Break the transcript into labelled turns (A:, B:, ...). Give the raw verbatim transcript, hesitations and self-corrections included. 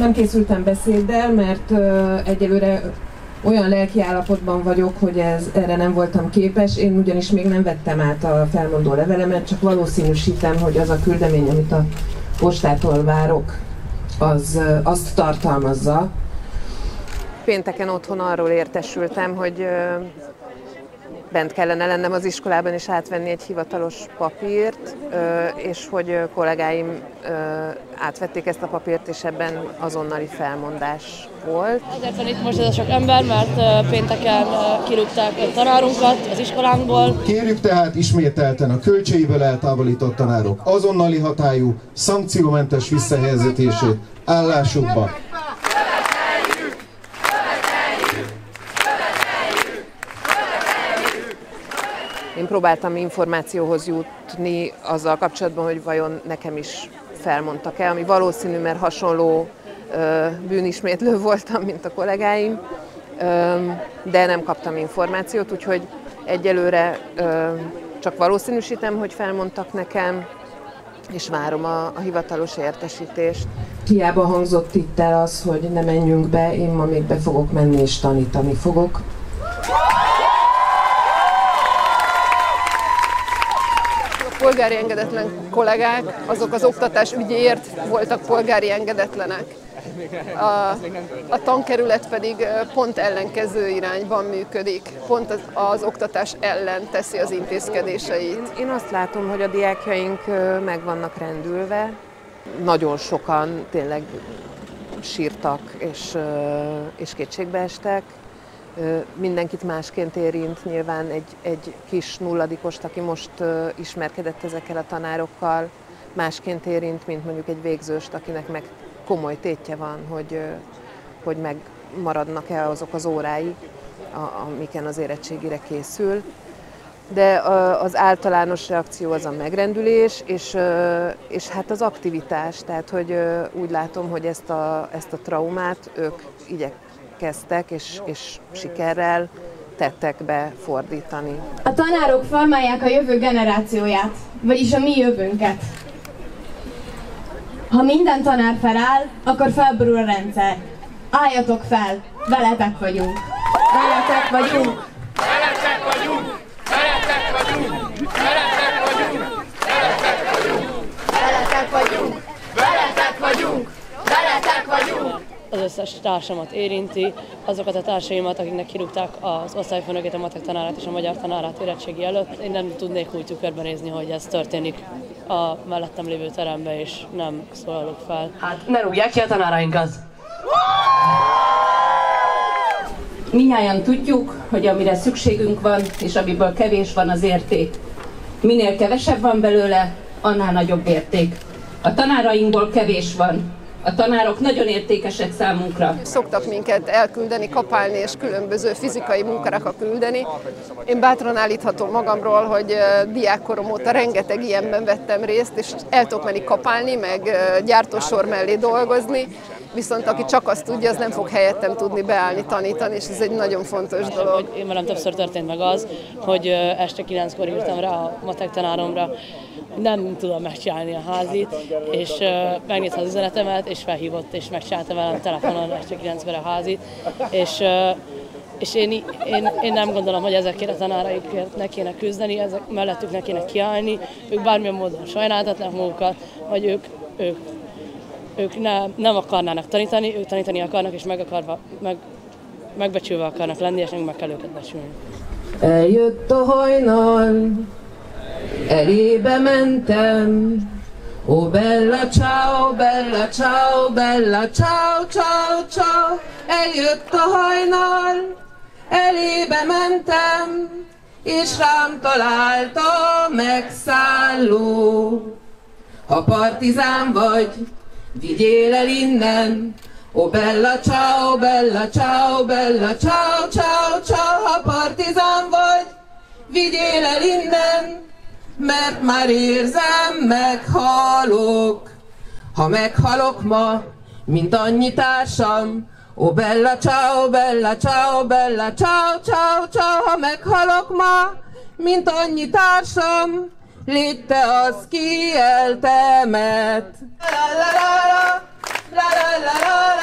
A: Nem készültem beszéddel, mert uh, egyelőre olyan lelki állapotban vagyok, hogy ez, erre nem voltam képes. Én ugyanis még nem vettem át a felmondó levelemet, csak valószínűsítem, hogy az a küldemény, amit a postától várok, az uh, azt tartalmazza. Pénteken otthon arról értesültem, hogy uh, bent kellene lennem az iskolában és átvenni egy hivatalos papírt, és hogy kollégáim átvették ezt a papírt, és ebben azonnali felmondás volt.
B: Azért van itt most ez a sok ember, mert pénteken kirúgták a tanárunkat az iskolánkból.
C: Kérjük tehát ismételten a költségből eltávolított tanárok azonnali hatályú, szankciómentes visszahelyezését állásukba.
A: Én próbáltam információhoz jutni azzal kapcsolatban, hogy vajon nekem is felmondtak-e, ami valószínű, mert hasonló ö, bűnismétlő voltam, mint a kollégáim, ö, de nem kaptam információt, úgyhogy egyelőre ö, csak valószínűsítem, hogy felmondtak nekem, és várom a, a hivatalos értesítést. Hiába hangzott itt el az, hogy ne menjünk be, én ma még be fogok menni és tanítani fogok.
D: A polgári engedetlen kollégák, azok az oktatás ügyéért voltak polgári engedetlenek. A, a tankerület pedig pont ellenkező irányban működik, pont az, az oktatás ellen teszi az intézkedéseit.
A: Én azt látom, hogy a diákjaink meg vannak rendülve. Nagyon sokan tényleg sírtak és, és kétségbeestek. Mindenkit másként érint, nyilván egy, egy kis nulladikost, aki most ismerkedett ezekkel a tanárokkal, másként érint, mint mondjuk egy végzőst, akinek meg komoly tétje van, hogy, hogy megmaradnak-e azok az órái, amiken az érettségire készül. De az általános reakció az a megrendülés, és, és hát az aktivitás, tehát hogy úgy látom, hogy ezt a, ezt a traumát ők igyekeztek, és, és sikerrel tettekbe fordítani.
E: A tanárok formálják a jövő generációját, vagyis a mi jövőnket. Ha minden tanár feláll, akkor felborul a rendszer. Álljatok fel, veletek vagyunk! Veletek vagyunk!
F: Veletek vagyunk! Veletek vagyunk! Veletek vagyunk! Veletek vagyunk! Veletek vagyunk! Veletek vagyunk! Veletek vagyunk!
B: Az összes társamat érinti, azokat a társaimat, akiknek kirúgták az osztályfőnökét, a matek tanárát és a magyar tanárát érettségi előtt. Én nem tudnék úgy tükörbenézni, hogy ez történik a mellettem lévő terembe, és nem szólalok fel.
G: Hát ne rúgják ki a tanárainkat! Mindnyájan tudjuk, hogy amire szükségünk van, és amiből kevés van, az érték. Minél kevesebb van belőle, annál nagyobb érték. A tanárainkból kevés van. A tanárok nagyon értékesek számunkra.
D: Szoktak minket elküldeni, kapálni és különböző fizikai munkára küldeni. Én bátran állíthatom magamról, hogy diákkorom óta rengeteg ilyenben vettem részt, és el tudok menni kapálni, meg gyártósor mellé dolgozni. Viszont aki csak azt tudja, az nem fog helyettem tudni beállni, tanítani, és ez egy nagyon fontos dolog.
B: Én velem többször történt meg az, hogy este kilenckor írtam rá a matek tanáromra, nem tudom megcsinálni a házit, és uh, megnézte az üzenetemet, és felhívott, és megcsinálta velem telefonon este kilenckor a házit, és, uh, és én, én, én nem gondolom, hogy ezekért a tanáraikért ne kéne küzdeni, ezek mellettük ne kéne kiállni, ők bármilyen módon sajnáltatnak magukat, vagy ők, ők, ők ne, nem akarnának tanítani, ők tanítani akarnak, és meg akarva, meg, megbecsülve akarnak lenni, és meg kell őket becsülni.
A: Eljött a hajnal, elébe mentem, ó bella ciao, bella ciao, bella ciao, ciao, ciao. Eljött a hajnal, elébe mentem, és rám talált a megszálló. Ha partizán vagy, vigyél el innen, ó bella ciao, bella ciao, bella ciao, ciao, ciao. Ha partizán vagy, vigyél el innen, mert már érzem, meghalok. Ha meghalok ma, mint annyi társam, ó bella ciao, bella ciao, bella ciao, ciao, ciao. Ha meghalok ma, mint annyi társam, légy te az, ki eltemet. La la la la, la la la la.